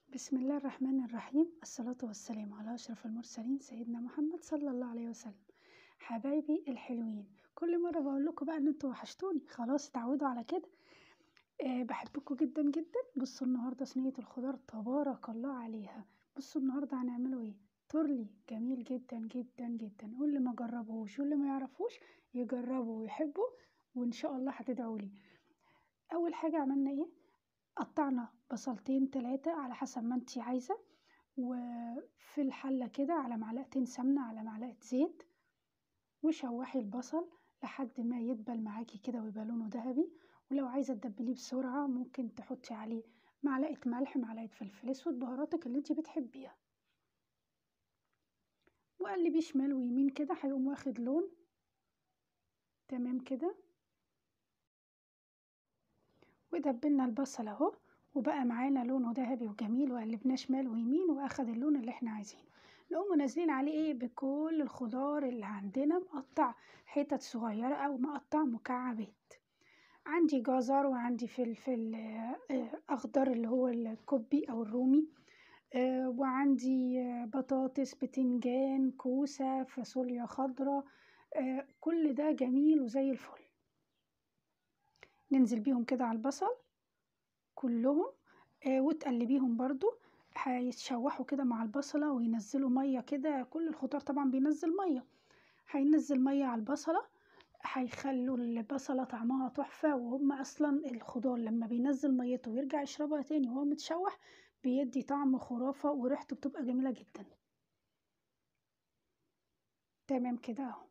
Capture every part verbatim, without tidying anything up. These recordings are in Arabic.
بسم الله الرحمن الرحيم. الصلاة والسلام على أشرف المرسلين سيدنا محمد صلى الله عليه وسلم. حبايبي الحلوين، كل مرة بقول لكم بقى ان انتوا وحشتوني، خلاص اتعودوا على كده. أه بحبكم جدا جدا. بصوا النهاردة صينية الخضار تبارك الله عليها. بصوا النهاردة هنعمله ايه؟ تورلي جميل جدا جدا جدا، واللي ما جربوش واللي ما يعرفوش يجربوا ويحبوا، وان شاء الله هتدعوا لي. اول حاجة عملنا ايه؟ قطعنا بصلتين تلاتة على حسب ما انتي عايزة، وفي الحلة كده على معلقتين سمنة على معلقة زيت، وشوحي البصل لحد ما يدبل معاكي كده ويبقى لونه ذهبي. ولو عايزة تدبليه بسرعة ممكن تحطي عليه معلقة ملح، معلقة فلفل اسود، بهاراتك اللي انتي بتحبيها، وقلبيه شمال ويمين كده هيقوم واخد لون. تمام كده، ودبلنا البصل اهو وبقى معانا لونه ذهبي وجميل، وقلبناه شمال ويمين واخد اللون اللي احنا عايزينه. نقوم نازلين عليه ايه؟ بكل الخضار اللي عندنا، مقطع حتت صغيرة او مقطع مكعبات. عندي جزر، وعندي فلفل آه، اخضر اللي هو الكوبي او الرومي، آه، وعندي آه، بطاطس، بتنجان، كوسة، فاصوليا خضراء، آه، كل ده جميل وزي الفل. ننزل بيهم كده على البصل كلهم، آه وتقلبيهم برضو، هيتشوحوا كده مع البصلة وينزلوا مية كده. كل الخضار طبعا بينزل مية، هينزل مية على البصلة، هيخلوا البصلة طعمها تحفة. وهم أصلا الخضار لما بينزل ميته ويرجع يشربها تاني وهو متشوح بيدي طعم خرافة، وريحته بتبقى جميلة جدا. تمام كده اهو.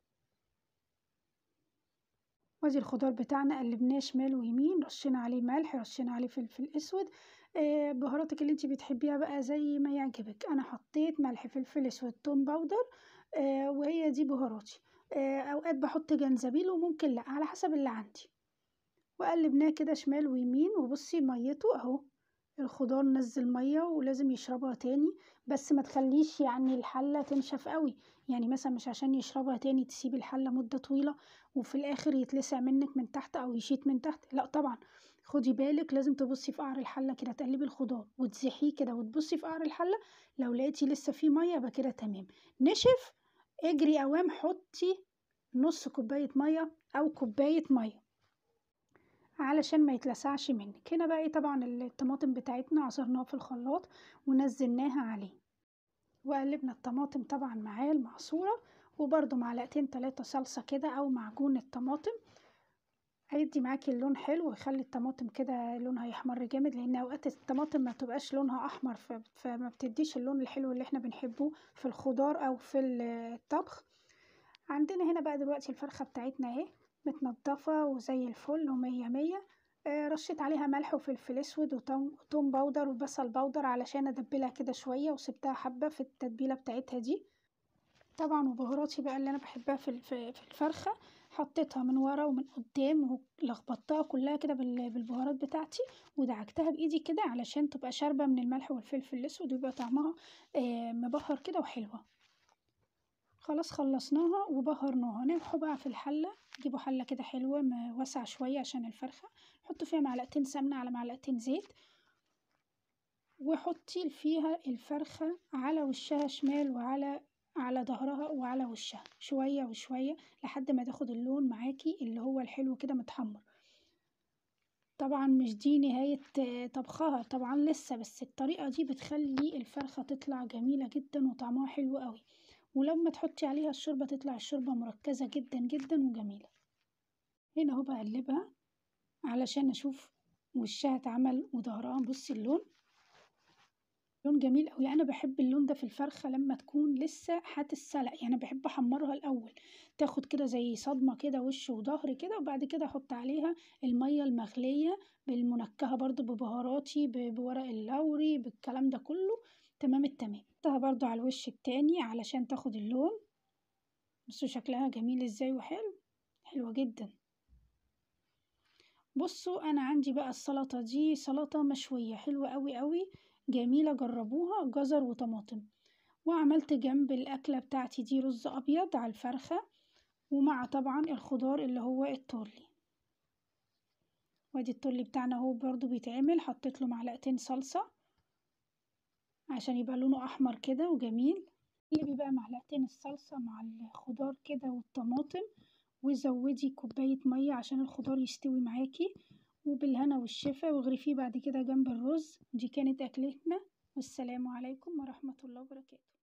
وادي الخضار بتاعنا قلبناه شمال ويمين، رشينا عليه ملح، رشينا عليه فلفل اسود، آه بهاراتك اللي انت بتحبيها بقى زي ما يعجبك. انا حطيت ملح، فلفل اسود، توم باودر، آه وهي دي بهاراتي. آه اوقات بحط جنزبيل وممكن لا، على حسب اللي عندي. وقلبناه كده شمال ويمين، وبصي ميته اهو، الخضار نزل مية ولازم يشربها تاني، بس ما تخليش يعني الحلة تنشف قوي. يعني مثلا مش عشان يشربها تاني تسيبي الحلة مدة طويلة وفي الاخر يتلسع منك من تحت او يشيط من تحت، لا طبعا. خدي بالك، لازم تبصي في قعر الحلة كده، تقلبي الخضار وتزحيه كده وتبصي في قعر الحلة. لو لقيتي لسه فيه مية يبقى كده تمام. نشف، اجري اوام حطي نص كوباية مية او كوباية مية علشان ما يتلسعش منك. هنا بقى ايه؟ طبعا الطماطم بتاعتنا عصرناها في الخلاط ونزلناها عليه، وقلبنا الطماطم طبعا معاه المعصورة، وبرده معلقتين تلاتة صلصة كده او معجون الطماطم، هيدي معاكي اللون حلو ويخلي الطماطم كده لونها يحمر جامد، لان اوقات الطماطم ما تبقاش لونها احمر ف- فما بتديش اللون الحلو اللي احنا بنحبه في الخضار او في الطبخ. عندنا هنا بقى دلوقتي الفرخة بتاعتنا اهي متنضفة وزي الفل ومية مية. آه، رشيت عليها ملح وفلفل اسود وتوم وتوم باودر وبصل باودر علشان ادبلها كده شوية، وسبتها حبة في التتبيلة بتاعتها دي. طبعا وبهاراتي بقى اللي انا بحبها في الف- في الفرخة، حطيتها من ورا ومن قدام ولخبطتها كلها كده بال- بالبهارات بتاعتي، ودعكتها بايدي كده علشان تبقى شاربة من الملح والفلفل الاسود ويبقى طعمها آه، مبهر كده وحلوة. خلاص خلصناها وبهرناها. نروحوا بقى في الحلة، جيبوا حلة كده حلوة ما- واسعة شوية عشان الفرخة، حطوا فيها معلقتين سمنة على معلقتين زيت، وحطي فيها الفرخة على وشها شمال وعلى على ظهرها وعلى وشها شوية وشوية لحد ما تاخد اللون معاكي اللي هو الحلو كده متحمر. طبعا مش دي نهاية آه، طبخها طبعا لسه، بس الطريقة دي بتخلي الفرخة تطلع جميلة جدا وطعمها حلو قوي، ولما تحطي عليها الشوربة تطلع الشوربة مركزة جدا جدا وجميلة. هنا اهو بقلبها علشان اشوف وشها اتعمل وظهرها. بصي اللون، لون جميل قوي. انا بحب اللون ده في الفرخة لما تكون لسه هتتسلق، يعني بحب احمرها الاول تاخد كده زي صدمة كده وش وظهر كده، وبعد كده احط عليها المية المغلية بالمنكهة برضو ببهاراتي ب- بورق اللوري بالكلام ده كله. تمام التمام. حطها برضو على الوش التاني علشان تاخد اللون. بصوا شكلها جميل ازاي وحلو، حلوة جدا. بصوا انا عندي بقى السلطة دي سلطة مشوية حلوة قوي قوي، جميلة، جربوها، جزر وطماطم. وعملت جنب الاكلة بتاعتي دي رز ابيض على الفرخة، ومع طبعا الخضار اللي هو التورلي. وادي التورلي بتاعنا هو برضو بيتعمل، حطيت له معلقتين صلصة عشان يبقى لونه احمر كده وجميل. قلبي بقى معلقتين الصلصة مع الخضار كده والطماطم، وزودي كوباية مية عشان الخضار يستوي معاكي، وبالهنا والشفا، واغرفيه بعد كده جنب الرز. دي كانت أكلتنا، والسلام عليكم ورحمة الله وبركاته.